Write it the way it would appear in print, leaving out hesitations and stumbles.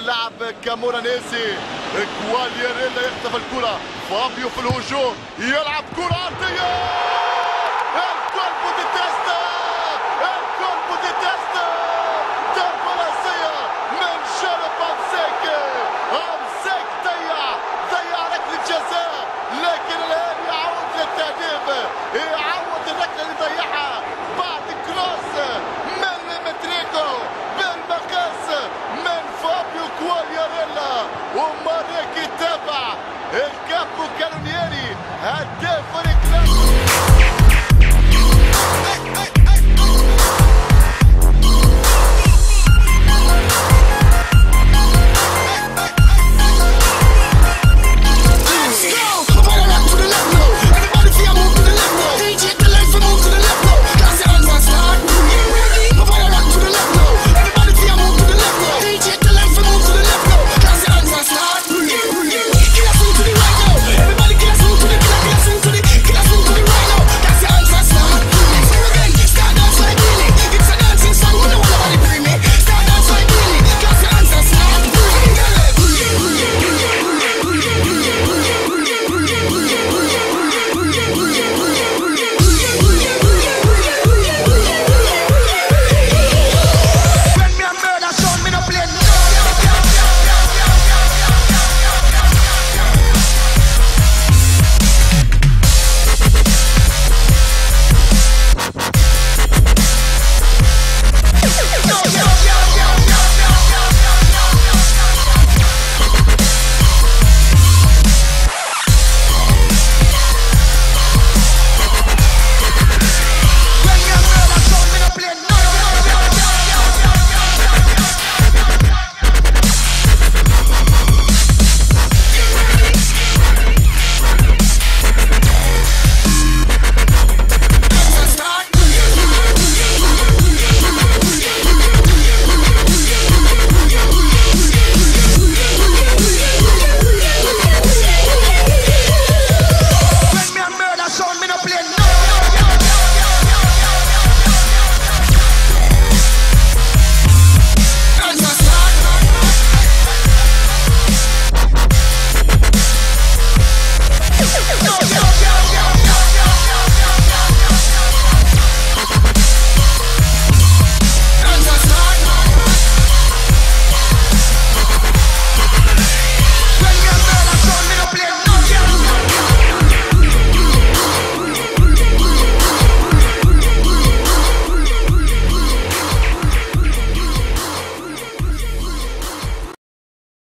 اللاعب كامورانيسي. كوالياريلا يخطف الكرة، فابيو في الهجوم يلعب كرة أرضية. الكوربو دي تيستا، الكوربو دي تيستا، ضربة رأسية من شرف أمساك. أمساك ضيع ركلة جزاء، لكن الآن يعود للتهديف، يعوض الركلة اللي ضيعها بعد كروس من متريكو بالمقاس من فابيو كوالياريلا، وماريكي تابع الكابو كالونييري هداف